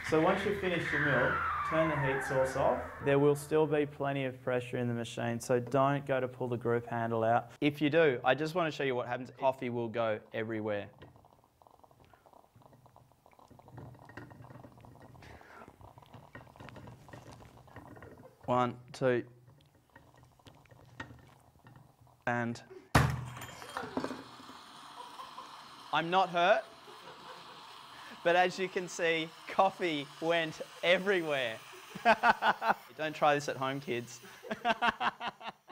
So once you've finished your milk, turn the heat source off. There will still be plenty of pressure in the machine, so don't go to pull the group handle out. If you do, I just want to show you what happens. Coffee will go everywhere. One, two, and I'm not hurt, but as you can see, coffee went everywhere. Don't try this at home, kids.